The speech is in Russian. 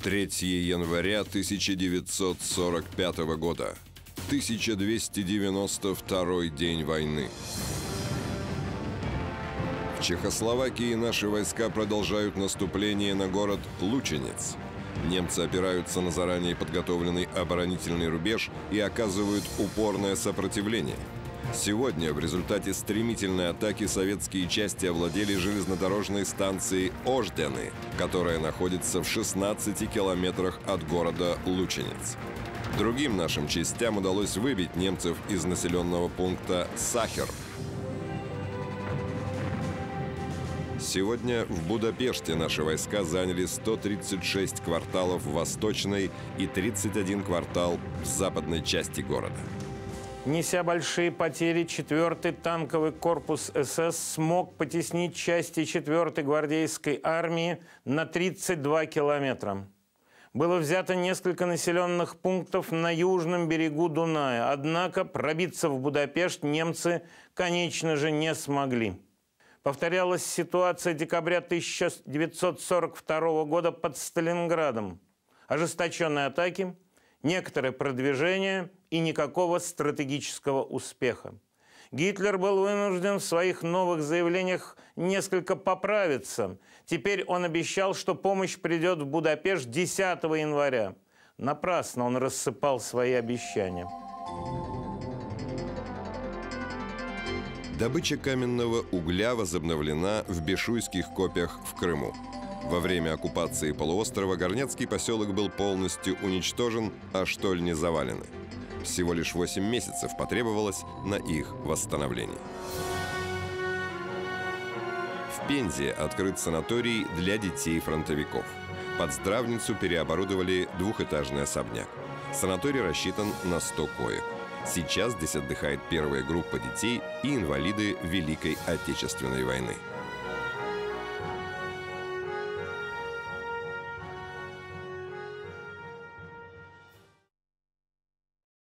3 января 1945 года. 1292 день войны. В Чехословакии наши войска продолжают наступление на город Лученец. Немцы опираются на заранее подготовленный оборонительный рубеж и оказывают упорное сопротивление. Сегодня в результате стремительной атаки советские части овладели железнодорожной станцией Ождяны, которая находится в 16 километрах от города Лученец. Другим нашим частям удалось выбить немцев из населенного пункта Сахер. Сегодня в Будапеште наши войска заняли 136 кварталов в восточной и 31 квартал в западной части города. Неся большие потери, 4-й танковый корпус СС смог потеснить части 4-й гвардейской армии на 32 километра. Было взято несколько населенных пунктов на южном берегу Дуная, однако пробиться в Будапешт немцы, конечно же, не смогли. Повторялась ситуация декабря 1942 года под Сталинградом. Ожесточенные атаки, некоторое продвижение и никакого стратегического успеха. Гитлер был вынужден в своих новых заявлениях несколько поправиться. Теперь он обещал, что помощь придет в Будапешт 10 января. Напрасно он рассыпал свои обещания. Добыча каменного угля возобновлена в Бешуйских копях в Крыму. Во время оккупации полуострова Горняцкий поселок был полностью уничтожен, а штольни завалены. Всего лишь 8 месяцев потребовалось на их восстановление. В Пензе открыт санаторий для детей-фронтовиков. Под здравницу переоборудовали двухэтажный особняк. Санаторий рассчитан на 100 коек. Сейчас здесь отдыхает первая группа детей и инвалиды Великой Отечественной войны.